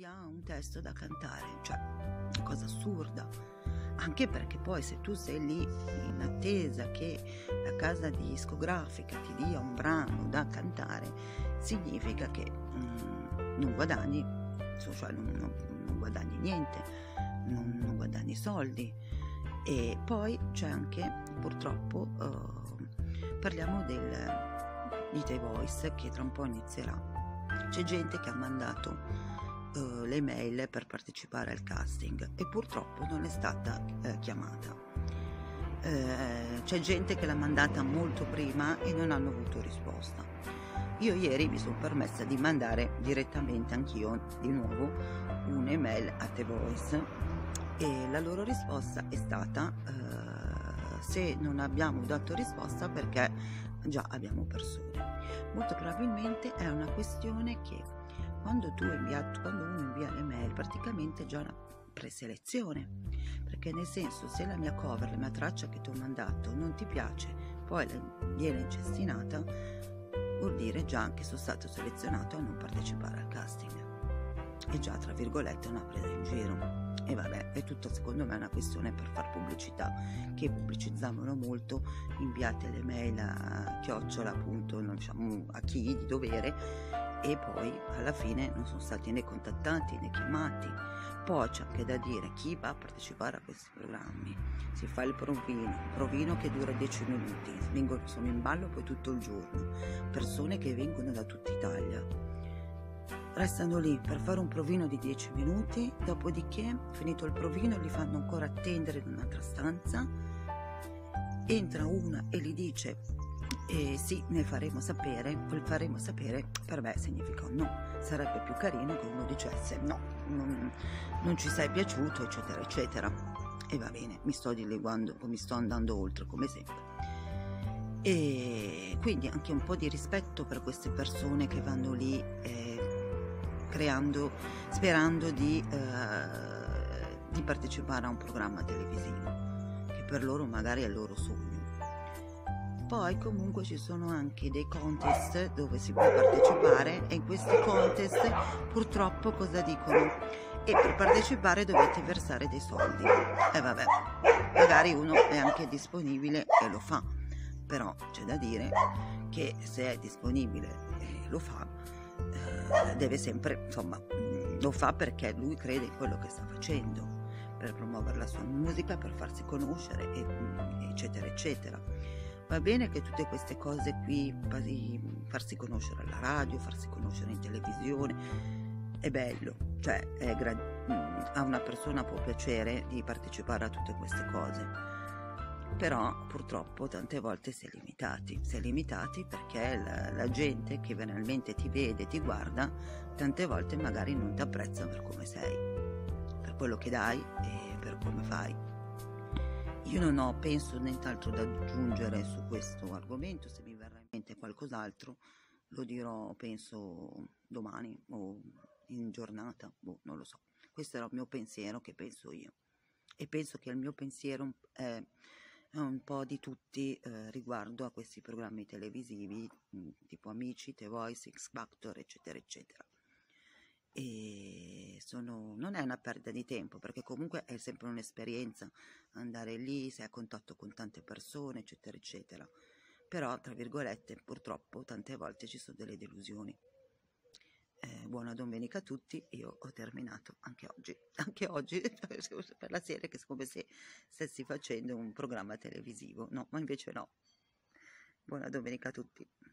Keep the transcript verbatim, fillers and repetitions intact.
dia un testo da cantare, cioè una cosa assurda, anche perché poi se tu sei lì in attesa che la casa discografica ti dia un brano da cantare, significa che mm, non guadagni, cioè non, non, non guadagni niente, non, non guadagni soldi. E poi c'è anche, purtroppo, uh, parliamo del di The Voice, che tra un po' inizierà. C'è gente che ha mandato uh, le mail per partecipare al casting e purtroppo non è stata uh, chiamata. Uh, c'è gente che l'ha mandata molto prima e non hanno avuto risposta. Io ieri mi sono permessa di mandare direttamente anch'io di nuovo un'email a The Voice e la loro risposta è stata uh, se non abbiamo dato risposta perché già abbiamo persone. Molto probabilmente è una questione che quando tu invia, quando uno invia le mail praticamente è già una preselezione, perché nel senso, se la mia cover, la mia traccia che ti ho mandato non ti piace, poi viene incestinata, vuol dire già che sono stato selezionato a non partecipare al casting. È già tra virgolette una presa in giro. E vabbè, è tutto secondo me una questione per far pubblicità, che pubblicizzavano molto, inviate le mail a chiocciola appunto, non diciamo a chi di dovere, e poi alla fine non sono stati né contattati né chiamati. Poi c'è anche da dire, chi va a partecipare a questi programmi si fa il provino, provino che dura dieci minuti, vengono, sono in ballo poi tutto il giorno, persone che vengono da tutta Italia. Restano lì per fare un provino di dieci minuti, dopodiché, finito il provino, li fanno ancora attendere in un'altra stanza. Entra una e gli dice eh, sì, ne faremo sapere. Quel faremo sapere per me significa no. Sarebbe più carino che uno dicesse no, non, non ci sei piaciuto, eccetera, eccetera. E va bene, mi sto dileguando, mi sto andando oltre come sempre. E quindi anche un po' di rispetto per queste persone che vanno lì eh, creando, sperando di, eh, di partecipare a un programma televisivo, che per loro magari è il loro sogno. Poi comunque ci sono anche dei contest dove si può partecipare e in questi contest purtroppo cosa dicono? E per partecipare dovete versare dei soldi. E vabbè, magari uno è anche disponibile e lo fa, però c'è da dire che se è disponibile e lo fa, deve sempre, insomma, lo fa perché lui crede in quello che sta facendo, per promuovere la sua musica, per farsi conoscere, eccetera, eccetera. Va bene che tutte queste cose qui, farsi conoscere alla radio, farsi conoscere in televisione, è bello, cioè è gra- a una persona può piacere di partecipare a tutte queste cose. Però purtroppo tante volte si è limitati, si è limitati perché la, la gente che veramente ti vede, ti guarda, tante volte magari non ti apprezza per come sei, per quello che dai e per come fai. Io non ho, penso, nient'altro da aggiungere su questo argomento. Se mi verrà in mente qualcos'altro lo dirò, penso, domani o in giornata, boh, non lo so. Questo era il mio pensiero, che penso io, e penso che il mio pensiero è un po' di tutti eh, riguardo a questi programmi televisivi mh, tipo Amici, The Voice, X Factor, eccetera, eccetera. E sono, non è una perdita di tempo, perché comunque è sempre un'esperienza andare lì, sei a contatto con tante persone, eccetera, eccetera. Però, tra virgolette, purtroppo tante volte ci sono delle delusioni. Eh, buona domenica a tutti, io ho terminato anche oggi, anche oggi per la serie, che è come se stessi facendo un programma televisivo, no, ma invece no. Buona domenica a tutti.